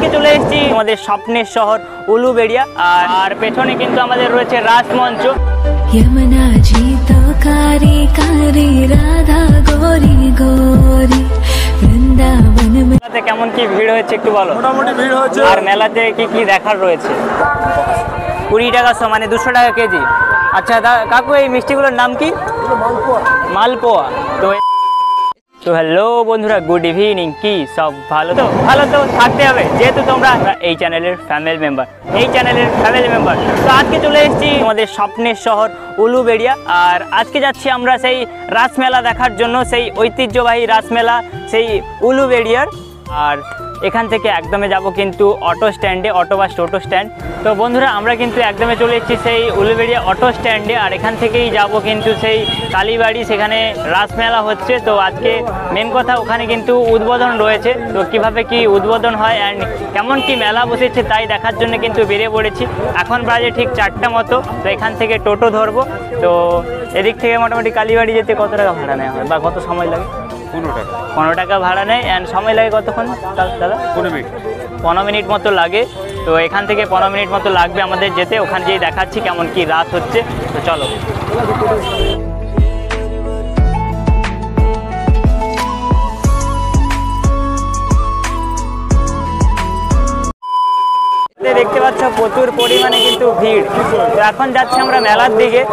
আজকে চলে এসেছি আমাদের স্বপ্নের শহর উলুবেড়িয়া, আর পেছনে কিন্তু আমাদের রয়েছে রাসমঞ্চ। यमुना जी तो कारी कारी राधा गोरी गोरी वृंदावन में। কেমন কি ভিড় হয়েছে একটু বলো। মোটামুটি ভিড় হয়েছে। আর মেলাতে কি কি দেখার রয়েছে? 20 টাকা মানে 200 টাকা কেজি। আচ্ছা কাকু, এই মিষ্টিগুলোর নাম কি? মালপোয়া। তো হ্যালো বন্ধুরা, গুড ইভিনিং। কি সব ভালো তো? ভালো তো থাকতে হবে, যেহেতু তোমরা এই চ্যানেলের ফ্যামিলি মেম্বার। তো আজকে চলে এসেছি আমাদের স্বপ্নের শহর উলুবেড়িয়া, আর আজকে যাচ্ছি আমরা সেই রাসমেলা দেখার জন্য, সেই ঐতিহ্যবাহী রাসমেলা সেই উলুবেড়িয়ার। আর এখান থেকে একদমে যাব কিন্তু অটো স্ট্যান্ডে, অটো বা টোটো স্ট্যান্ড। তো বন্ধুরা, আমরা কিন্তু একদমে চলে এসেছি সেই উলুবেড়িয়া অটো স্ট্যান্ডে, আর এখান থেকেই যাব কিন্তু সেই কালীবাড়ি, সেখানে রাসমেলা হচ্ছে। তো আজকে মেন কথা, ওখানে কিন্তু উদ্বোধন রয়েছে। তো কিভাবে কি উদ্বোধন হয় অ্যান্ড কেমন কি মেলা বসেছে তাই দেখার জন্য কিন্তু বেরিয়ে পড়েছি। এখন বাজে ঠিক 4টা মতো। তো এখান থেকে টোটো ধরবো। তো এদিক থেকে মোটামুটি কালীবাড়ি যেতে কত টাকা ভাড়া নেওয়া হয় বা কত সময় লাগে? 15 টাকা ভাড়া নেয়। অ্যান্ড সময় লাগে কতক্ষণ দাদা? 15 মিনিট মতো লাগে। তো এখান থেকে 15 মিনিট মতো লাগবে আমাদের যেতে। ওখানে যেয়ে দেখাচ্ছি কেমন কি রাত হচ্ছে। তো চলো। দেখতে পাচ্ছ প্রচুর পরিমাণে কিন্তু ভিড়। তো এখন যাচ্ছি আমরা মেলার দিকে,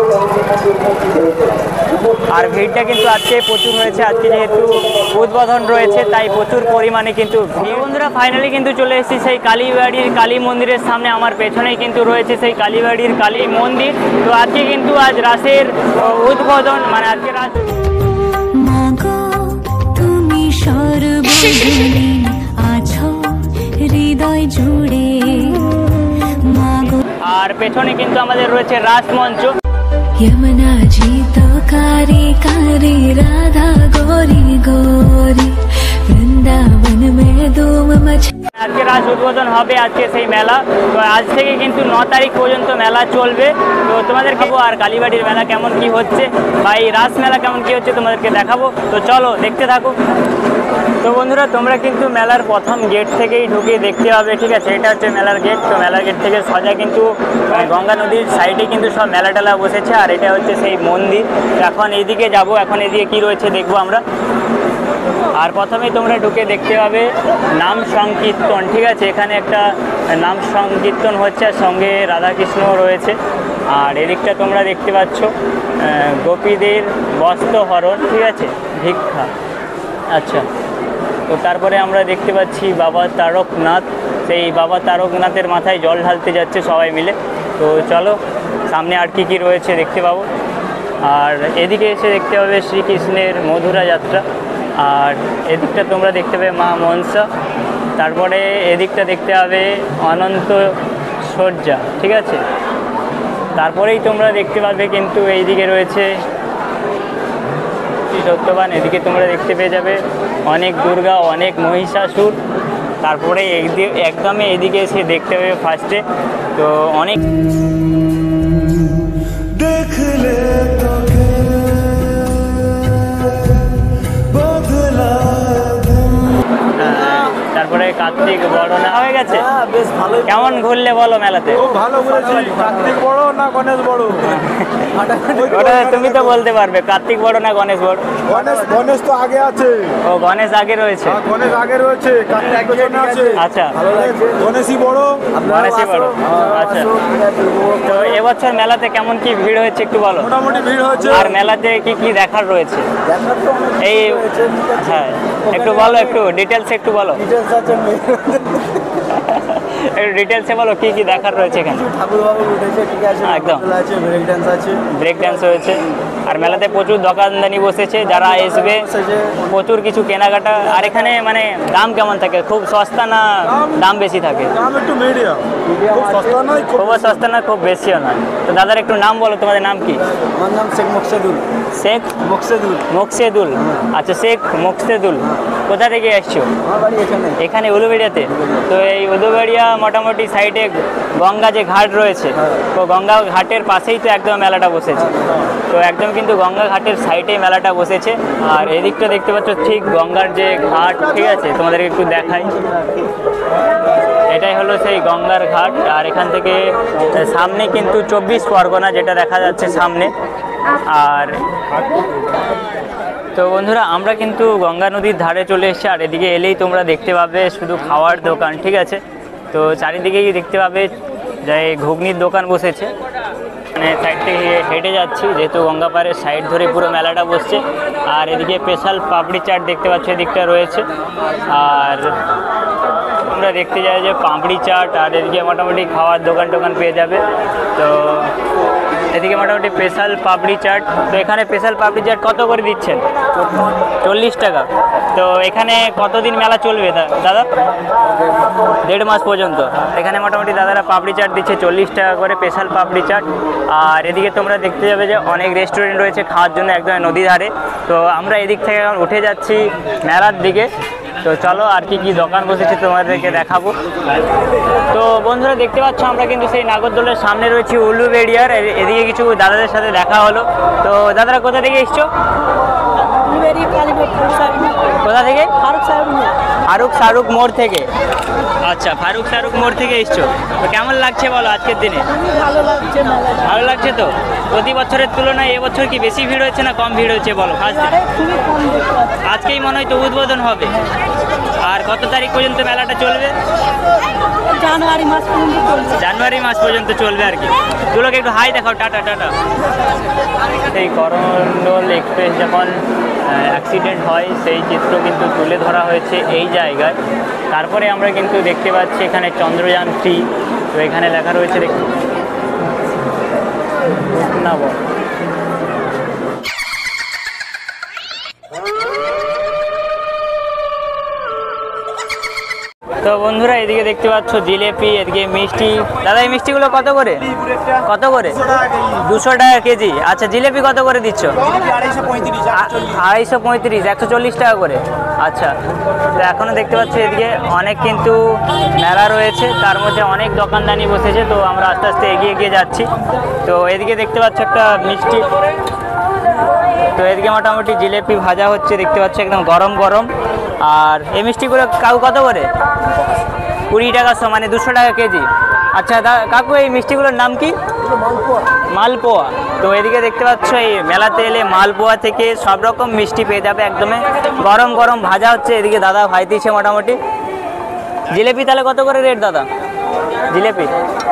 আর ভিড়টা কিন্তু আজকে প্রচুর হয়েছে। আজকে যেহেতু উদ্বোধন রয়েছে তাই প্রচুর পরিমাণে কিন্তু ভিড়। বন্ধুরা, ফাইনালি কিন্তু চলে এসেছি সেই কালীবাড়ির কালী মন্দিরের সামনে। আমার পেছনেই কিন্তু রয়েছে সেই কালীবাড়ির কালী মন্দির। তো আজকে কিন্তু আজ রাসের উদ্বোধন, মানে আজকে রাস। মাগো তুমি সর্বজনীন আছো হৃদয় জুড়ে মাগো। আর পেছনে কিন্তু আমাদের রয়েছে রাসমঞ্চ। यमुना जी तो कारी कारी राधा गोरी गोरी वृंदावन में धूम मच। আজকে রাস উদ্বোধন হবে, আজকে সেই মেলা। তো আজ থেকে কিন্তু 9 তারিখ পর্যন্ত মেলা চলবে। তো তোমাদের খাবো আর কালীবাড়ির মেলা কেমন কি হচ্ছে বা এই রাস মেলা কেমন কি হচ্ছে তোমাদেরকে দেখাবো। তো চলো দেখতে থাকো। তো বন্ধুরা, তোমরা কিন্তু মেলার প্রথম গেট থেকেই ঢুকে দেখতে পাবে, ঠিক আছে? এটা হচ্ছে মেলার গেট। তো মেলার গেট থেকে সোজা কিন্তু গঙ্গা নদীর সাইডে কিন্তু সব মেলা টেলা বসেছে, আর এটা হচ্ছে সেই মন্দির। এখন এইদিকে যাব, এখন এদিকে কি রয়েছে দেখবো আমরা। আর প্রথমেই তোমরা ঢুকে দেখতে পাবে নাম সংকীর্তন, ঠিক আছে? এখানে একটা নাম সংকীর্তন হচ্ছে, আর সঙ্গে রাধাকৃষ্ণ রয়েছে। আর এদিকটা তোমরা দেখতে পাচ্ছ গোপীদের বস্ত্রহরণ, ঠিক আছে? ভিক্ষা। আচ্ছা, তো তারপরে আমরা দেখতে পাচ্ছি বাবা তারকনাথ। সেই বাবা তারকনাথের মাথায় জল ঢালতে যাচ্ছে সবাই মিলে। তো চলো সামনে আর কি কি রয়েছে দেখতে পাবো। আর এদিকে এসে দেখতে পাবে শ্রীকৃষ্ণের মধুরা যাত্রা। আর এদিকটা তোমরা দেখতে পাবে মা মনসা। তারপরে এদিকটা দেখতে পাবে অনন্ত সজ্জা, ঠিক আছে? তারপরেই তোমরা দেখতে পাবে কিন্তু এইদিকে রয়েছে সত্যবান। এদিকে তোমরা দেখতে পেয়ে যাবে অনেক দুর্গা, অনেক মহিষাসুর। তারপরে একদমই এদিকে এসে দেখতে পাবে ফার্স্টে তো অনেক দেখলে। তারপরে কার্তিক বড় না হয়ে গেছে। বেশ ভালো। কেমন ঘুরলে বলো মেলাতে? খুব ভালো ঘুরেছি। কার্তিক বড় না গণেশ বড়? ওটা তুমি তো বলতে পারবে, কার্তিক বড় না গণেশ বড়? গণেশ তো আগে আছে। ও, গণেশ আগে রয়েছে। গণেশ আগে রয়েছে, কার্তিক পেছনে আছে। আচ্ছা, গণেশই বড়। গণেশই বড়। আচ্ছা, তো এবছর মেলাতে কেমন কি ভিড় হয়েছে একটু বলো। মোটামুটি ভিড় হয়েছে। আর মেলাতে কি কি দেখার রয়েছে এই? হ্যাঁ, একটু বলো, একটু ডিটেলসে একটু বলো। ডিটেলসে বলো কি কি দেখার রয়েছে এখানে। একদম ব্রেক ডান্স হয়েছে। আর মেলাতে প্রচুর দোকানদানি বসেছে, যারা আসবে প্রচুর কিছু কেনাকাটা। আর এখানে মানে দাম কেমন থাকে? খুব সস্তা না দাম বেশি থাকে? একটু মিডিয়াম, খুব সস্তা নয়, খুব সস্তা না, খুব বেশিও নয়। তো দাদার একটু নাম বলো, তোমাদের নাম কি? আমার নাম শেখ মকসেদুল। শেখ মকসেদুল। আচ্ছা, শেখ মকসেদুল। কোথা থেকে আসছো? আমার বাড়ি এখানে। এখানে উলুবেড়িয়াতে। তো এই উলুবেড়িয়া মোটামুটি সাইডে গঙ্গা যে ঘাট রয়েছে, তো গঙ্গা ঘাটের পাশেই তো একদম মেলাটা বসেছে। তো একদম কিন্তু গঙ্গা ঘাটের সাইডে মেলাটা বসেছে। আর এদিকটা দেখতে পাচ্ছ ঠিক গঙ্গার যে ঘাট, ঠিক আছে, তোমাদেরকে একটু দেখাই। এটাই হলো সেই গঙ্গার ঘাট। আর এখান থেকে সামনে কিন্তু 24 পরগনা যেটা দেখা যাচ্ছে সামনে। আর তো বন্ধুরা আমরা কিন্তু গঙ্গা নদীর ধারে চলে এসেছি। আর এদিকে এলেই তোমরা দেখতে পাবে শুধু খাওয়ার দোকান, ঠিক আছে। তো চারিদিকেই দেখতে পাবে যে ঘুগনির দোকান বসেছে। মানে সাইড থেকে হেঁটে যাচ্ছি, যেহেতু গঙ্গা পাড়ের সাইড ধরে পুরো মেলাটা বসছে। আর এদিকে স্পেশাল পাপড়ি চাট দেখতে পাচ্ছ এদিকটা রয়েছে। আর তোমরা দেখতে যাবে যে পাপড়ি চাট, আর এদিকে মোটামুটি খাওয়ার দোকান টোকান পেয়ে যাবে। তো এদিকে মোটামুটি স্পেশাল পাপড়ি চাট। তো এখানে স্পেশাল পাপড়ি চাট কত করে দিচ্ছেন? 40 টাকা। তো এখানে কতদিন মেলা চলবে দাদা? 1.5 মাস পর্যন্ত। এখানে মোটামুটি দাদারা পাপড়ি চাট দিচ্ছে 40 টাকা করে, স্পেশাল পাপড়ি চাট। আর এদিকে তোমরা দেখতে যাবে যে অনেক রেস্টুরেন্ট রয়েছে খাওয়ার জন্য একদম নদী ধারে। তো আমরা এদিক থেকে এখন উঠে যাচ্ছি মেলার দিকে। তো চলো আর কি দোকান বসেছে তোমাদেরকে দেখাবো। তো বন্ধুরা দেখতে পাচ্ছ আমরা কিন্তু সেই নাগরদোলের সামনে রয়েছি উলুবেড়িয়ার। এদিকে কিছু দাদাদের সাথে দেখা হলো। তো দাদারা কোথা থেকে এসছো? কোথা থেকে? ফারুক মোড় থেকে। আচ্ছা, ফারুক মোড় থেকে এসছো। তো কেমন লাগছে বলো আজকের দিনে? ভালো লাগছে তো? প্রতি বছরের তুলনায় এবছর কি বেশি ভিড় হচ্ছে না কম ভিড় হচ্ছে বলো? আজকেই মনে হয় তো উদ্বোধন হবে। আর কত তারিখ পর্যন্ত মেলাটা চলবে? জানুয়ারি মাস পর্যন্ত চলবে আর কি। দুলোকে একটু হাই দেখাও, টাটা টাটা। এই করমণ্ডল এক্সপ্রেস যখন অ্যাক্সিডেন্ট হয় সেই চিত্র কিন্তু তুলে ধরা হয়েছে এই জায়গায়। তারপরে আমরা কিন্তু দেখতে পাচ্ছি এখানে চন্দ্রযান 3। তো এখানে লেখা রয়েছে না বল। তো বন্ধুরা এদিকে দেখতে পাচ্ছ জিলেপি, এদিকে মিষ্টি। দাদা এই মিষ্টিগুলো কত করে? 200 টাকা কেজি। আচ্ছা, জিলেপি কত করে দিচ্ছ? 235, 140 টাকা করে। আচ্ছা, তো এখনো দেখতে পাচ্ছি এদিকে অনেক কিন্তু মেলা রয়েছে, তার মধ্যে অনেক দোকানদানি বসেছে। তো আমরা আস্তে আস্তে এগিয়ে যাচ্ছি। তো এদিকে দেখতে পাচ্ছ একটা মিষ্টি। তো এদিকে মোটামুটি জিলেপি ভাজা হচ্ছে দেখতে পাচ্ছ, একদম গরম গরম। আর এই মিষ্টিগুলো কত করে? 20 টাকা, মানে 200 টাকা কেজি। আচ্ছা কাকু, এই মিষ্টিগুলোর নাম কি? মালপোয়া। তো এদিকে দেখতে পাচ্ছ এই মেলাতে এলে মালপোয়া থেকে সব রকম মিষ্টি পেয়ে যাবে, একদমই গরম গরম ভাজা হচ্ছে। এদিকে দাদা ভাইতিছে মোটামুটি। জিলেপি তাহলে কত করে রেট দাদা? জিলেপি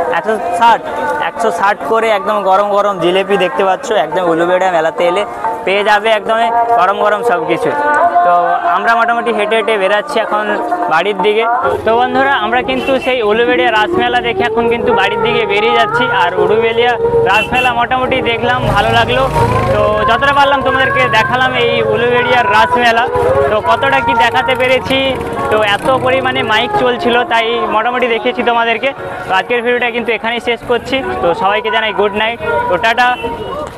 160 করে একদম গরম গরম জিলেপি দেখতে পাচ্ছ। একদম উলুবেড়িয়া মেলাতে এলে পেয়ে যাবে একদমই গরম গরম সব কিছু। তো আমরা মোটামুটি হেঁটে হেঁটে বেরাচ্ছি এখন বাড়ির দিকে। তো বন্ধুরা আমরা কিন্তু সেই উলুবেড়িয়া রাসমেলা দেখে এখন কিন্তু বাড়ির দিকে বেরিয়ে যাচ্ছি। আর উলুবেড়িয়া রাসমেলা মোটামুটি দেখলাম, ভালো লাগলো। তো যতটা পারলাম তোমাদেরকে দেখালাম এই উলুবেড়িয়ার রাসমেলা। তো কতটা কি দেখাতে পেরেছি, তো এত পরিমাণে মাইক চলছিল তাই মোটামুটি দেখেছি তোমাদেরকে। তো আজকের ভিডিওটা কিন্তু এখানেই শেষ করছি। তো সবাইকে জানাই গুড নাইট। তো টাটা।